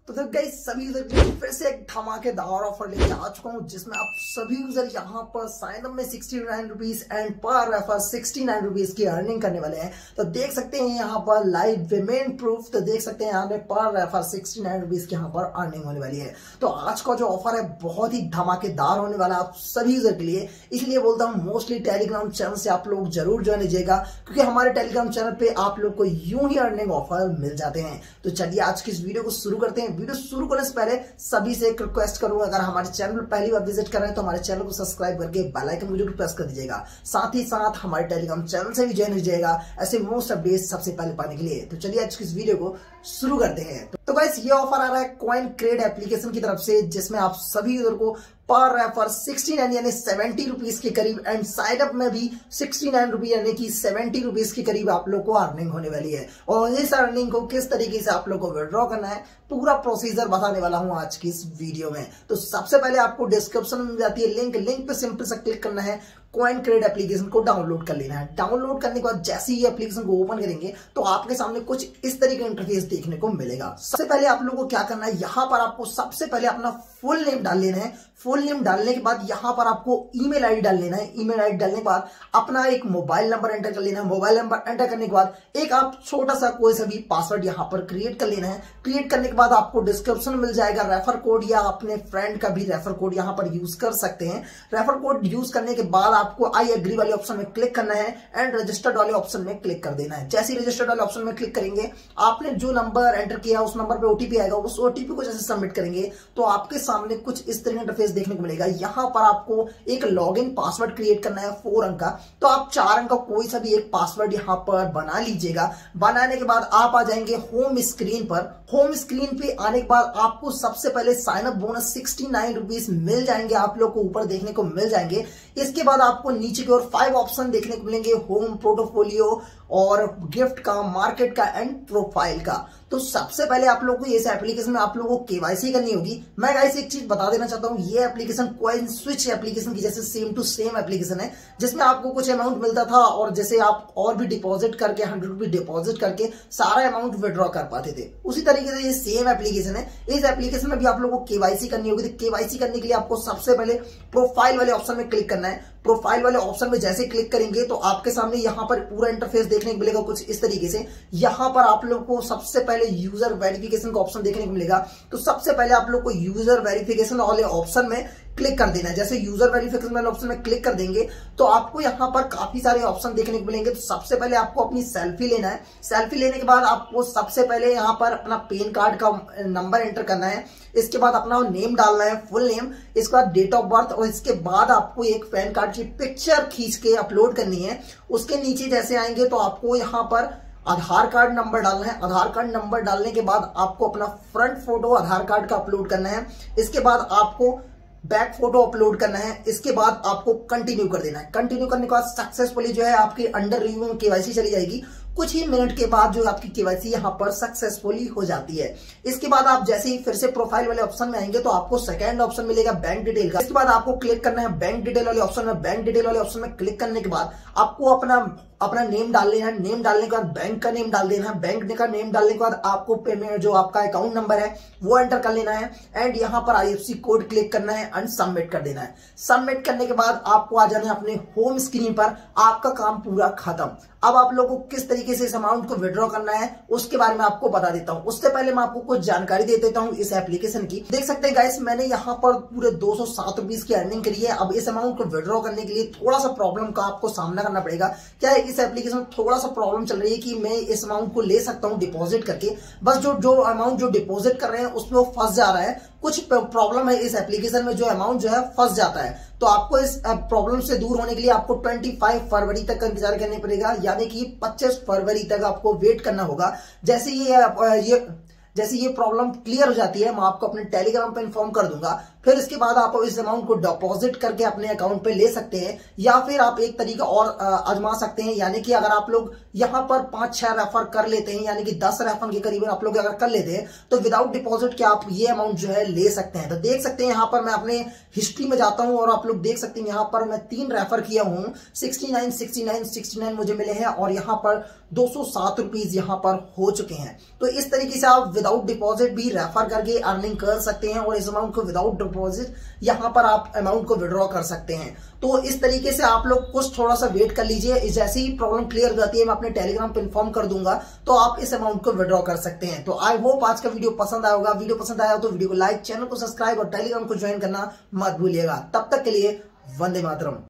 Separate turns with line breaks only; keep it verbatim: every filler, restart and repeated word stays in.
तो तो गाइस सभी यूजर के लिए फिर से एक धमाकेदार ऑफर लेके आ चुका हूँ जिसमें आप सभी यूजर यहाँ पर साइन अप में सिक्सटी नाइन रुपीज एंड पर रेफर सिक्सटी नाइन रुपीज की अर्निंग करने वाले हैं। तो देख सकते हैं यहाँ पर लाइव पेमेंट प्रूफ, तो देख सकते हैं यहाँ पे पर रेफर सिक्सटी नाइन रुपीज की यहाँ पर अर्निंग होने वाली है। तो आज का जो ऑफर है बहुत ही धमाकेदार होने वाला है आप सभी यूजर के लिए, इसलिए बोलता हूँ मोस्टली टेलीग्राम चैनल से आप लोग जरूर ज्वाइन लीजिएगा, क्योंकि हमारे टेलीग्राम चैनल पे आप लोग को यूं ही अर्निंग ऑफर मिल जाते हैं। तो चलिए आज की इस वीडियो को शुरू करते हैं। वीडियो शुरू करने से पहले सभी से एक रिक्वेस्ट करूंगा, अगर हमारे चैनल पर पहली बार विजिट कर रहे हैं तो हमारे चैनल को सब्सक्राइब करके बेल आइकन को जरूर प्रेस कर दीजिएगा। साथ ही साथ हमारे टेलीग्राम चैनल से भी ज्वाइन लीजिएगा ऐसे मोस्ट अपडेट सबसे पहले पाने के लिए। तो चलिए आज की इस वीडियो को शुरू करते हैं। तो गाइस ये ऑफर आ रहा है कॉइन क्रेड एप्लीकेशन की तरफ से, जिसमें आप सभी यूजर को पर रेफर सिक्सटी नाइन यानी सेवेंटी रुपीज के करीब एंड साइड अप में भी सिक्सटी नाइन रुपीज यानी कि सेवेंटी रुपीज के करीब आप लोग को अर्निंग होने वाली है। और इस अर्निंग को किस तरीके से आप लोग को विड्रॉ करना है पूरा प्रोसीजर बताने वाला हूं आज की इस वीडियो में। तो सबसे पहले आपको डिस्क्रिप्शन में मिल जाती है लिंक, लिंक पे सिंपल से क्लिक करना है, कॉइन क्रेड एप्लीकेशन को डाउनलोड कर लेना है। डाउनलोड करने के बाद जैसे ही एप्लीकेशन को ओपन करेंगे तो आपके सामने कुछ इस तरीके का इंटरफेस देखने को मिलेगा। सबसे पहले आप लोगों को क्या करना है, यहाँ पर आपको सबसे पहले अपना फुल नेम डाल लेना है। फुल नेम डालने के बाद यहाँ पर आपको ईमेल आईडी डाल लेना है। ईमेल आईडी डालने के बाद अपना एक मोबाइल नंबर एंटर कर लेना है। मोबाइल नंबर एंटर करने के बाद एक आप छोटा सा कोई सा भी पासवर्ड यहाँ पर क्रिएट कर लेना है। क्रिएट करने के बाद आपको डिस्क्रिप्शन मिल जाएगा रेफर कोड, या अपने फ्रेंड का भी रेफर कोड यहाँ पर यूज कर सकते हैं। रेफर कोड यूज करने के बाद आपको आई एग्री वाले ऑप्शन में क्लिक करना है एंड रजिस्टर्ड वाले ऑप्शन में क्लिक कर देना है। जैसे ही रजिस्टर्ड वाले ऑप्शन में क्लिक करेंगे आपने जो नंबर एंटर किया उस नंबर पे ओटीपी आएगा, उस ओटीपी को जैसे सबमिट करेंगे तो आपके सामने कुछ इस तरह का इंटरफेस देखने को मिलेगा। यहाँ पर आपको एक लॉगिन पासवर्ड क्रिएट करना है फोर अंक का, तो आप चार अंक का कोई सा भी एक पासवर्ड यहाँ पर बना लीजिएगा। बनाने के बाद आप आ जाएंगे होम स्क्रीन पर। होम स्क्रीन पे आने के बाद आपको सबसे पहले sign up bonus sixty nine rupees मिल जाएंगे, आप लोग को ऊपर देखने को मिल जाएंगे। इसके बाद आपको नीचे की ओर फाइव ऑप्शन देखने को मिलेंगे, होम, पोर्टफोलियो और गिफ्ट का, मार्केट का एंड प्रोफाइल का। तो सबसे पहले आप लोगों को इस एप्लीकेशन में आप लोगों को केवाईसी करनी होगी। मैं गाइस एक चीज बता देना चाहता हूँ, ये एप्लीकेशन कॉइन स्विच एप्लीकेशन की जैसे सेम टू सेम एप्लीकेशन है, जिसमें आपको कुछ अमाउंट मिलता था और जैसे आप और भी डिपॉजिट करके हंड्रेड रुपीज डिपॉजिट करके सारा अमाउंट विड्रॉ कर पाते थे, उसी तरीके से ये सेम एप्लीकेशन है। इस एप्लीकेशन में भी आप लोगों को केवाईसी करनी होगी। तो केवाईसी करने के लिए आपको सबसे पहले प्रोफाइल वाले ऑप्शन में क्लिक करना है। प्रोफाइल वाले ऑप्शन में जैसे क्लिक करेंगे तो आपके सामने यहाँ पर पूरा इंटरफेस देखने को मिलेगा कुछ इस तरीके से। यहाँ पर आप लोग को सबसे पहले यूजर वेरिफिकेशन का ऑप्शन देखने को मिलेगा। तो सबसे पहले आप लोग को यूजर वेरिफिकेशन वाले ऑप्शन में क्लिक कर देना है। जैसे यूजर वेरिफिकेशन वाले ऑप्शन में क्लिक कर देंगे तो आपको यहाँ पर काफी सारे ऑप्शन देखने को मिलेंगे। तो सबसे पहले आपको अपनी सेल्फी लेना है। सेल्फी लेने के बाद आपको सबसे पहले यहाँ पर अपना पैन कार्ड का नंबर एंटर करना है। इसके बाद अपना नेम डालना है, फुल नेम, इसके बाद डेट ऑफ बर्थ, और इसके बाद आपको एक पैन कार्ड की पिक्चर खींच के अपलोड करनी है। उसके नीचे जैसे आएंगे तो आपको यहाँ पर आधार कार्ड नंबर डालना है। आधार कार्ड नंबर डालने के बाद आपको अपना फ्रंट फोटो आधार कार्ड का अपलोड करना है। इसके बाद आपको बैक फोटो अपलोड करना है। इसके बाद आपको कंटिन्यू कर देना है। कंटिन्यू करने के बाद सक्सेसफुली जो है आपकी अंडर रिव्यू में केवाईसी चली जाएगी। कुछ ही मिनट के बाद जो आपकी केवाईसी यहाँ पर सक्सेसफुली हो जाती है। इसके बाद आप जैसे ही फिर से प्रोफाइल वाले ऑप्शन में आएंगे तो आपको सेकंड ऑप्शन मिलेगा बैंक डिटेल का। इसके बाद आपको क्लिक करना है बैंक डिटेल वाले ऑप्शन में। बैंक डिटेल वाले ऑप्शन में क्लिक करने के बाद आपको अपना अपना नेम डाल लेना है। नेम डालने के बाद बैंक का नेम डाल देना है। बैंक का नेम डालने के बाद आपको पेमेंट जो आपका अकाउंट नंबर है वो एंटर कर लेना है एंड यहाँ पर आईएफएससी कोड क्लिक करना है एंड सबमिट कर देना है। सबमिट करने के बाद आपको आ जाना है अपने होम स्क्रीन पर। आपका काम पूरा खत्म। अब आप लोगों को किस तरीके से इस अमाउंट को विड्रॉ करना है उसके बारे में आपको बता देता हूं। उससे पहले मैं आपको कुछ जानकारी दे देता हूं इस एप्लीकेशन की। देख सकते हैं गाइस मैंने यहाँ पर पूरे दो सौ सात रुपीज की अर्निंग करी है। अब इस अमाउंट को विड्रॉ करने के लिए थोड़ा सा प्रॉब्लम का आपको सामना करना पड़ेगा। क्या है, इस एप्लीकेशन में थोड़ा सा प्रॉब्लम चल रही है कि मैं इस अमाउंट को ले सकता हूं डिपॉजिट करके, बस जो जो अमाउंट जो डिपॉजिट कर रहे हैं उसमें वो फंस जा रहा है। कुछ प्रॉब्लम है इस एप्लीकेशन में, जो अमाउंट जो है फंस जाता है। तो आपको इस प्रॉब्लम से दूर होने के लिए आपको पच्चीस फरवरी तक का इंतजार करना पड़ेगा, यानी कि पच्चीस फरवरी तक आपको वेट करना होगा। जैसे ये ये जैसे ये प्रॉब्लम क्लियर हो जाती है मैं आपको अपने टेलीग्राम पे इन्फॉर्म कर दूंगा। फिर इसके बाद आप इस अमाउंट को डिपॉजिट करके अपने अकाउंट पे ले सकते हैं, या फिर आप एक तरीका और आजमा सकते हैं, यानी कि अगर आप लोग यहाँ पर पांच छह रेफर कर लेते हैं, यानी कि दस रेफर के करीब आप लोग अगर कर लेते हैं तो विदाउट डिपॉजिट के आप ये अमाउंट जो है ले सकते हैं। तो देख सकते हैं यहाँ पर मैं अपने हिस्ट्री में जाता हूं और आप लोग देख सकते हैं यहाँ पर मैं तीन रेफर किया हूं, sixty nine sixty nine sixty nine मुझे मिले हैं और यहाँ पर दो सौ सात रुपीज यहाँ पर हो चुके हैं। तो इस तरीके से आप विदाउट डिपॉजिट भी रेफर करके अर्निंग कर सकते हैं और इस अमाउंट को विदाउट डिपॉजिट यहाँ पर आप अमाउंट को विड्रॉ कर सकते हैं। तो इस तरीके से आप लोग कुछ थोड़ा सा वेट कर लीजिए, जैसे ही प्रॉब्लम क्लियर हो जाती है मैं अपने टेलीग्राम पे इन्फॉर्म कर दूंगा, तो आप इस अमाउंट को विड्रॉ कर सकते हैं। तो आई होप आज का वीडियो पसंद आया होगा। वीडियो पसंद आया हो तो वीडियो को लाइक, चैनल को सब्सक्राइब और टेलीग्राम को ज्वाइन करना मत भूलिएगा। तब तक के लिए वंदे मातरम।